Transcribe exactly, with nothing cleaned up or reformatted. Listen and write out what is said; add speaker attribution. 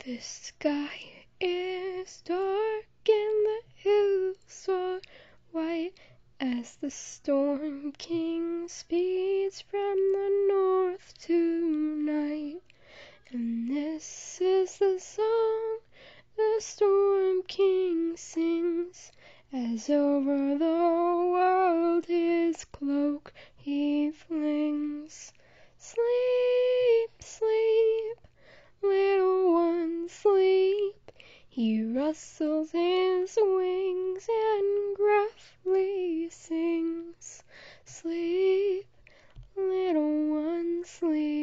Speaker 1: The sky is dark and the hills are white as the Storm King speeds from the north tonight. And this is the song the Storm King sings, as over the world his cloak he flings. Sleep, sleep, little one, sleep. He rustles his wings and gruffly sings. Sleep, little one, sleep.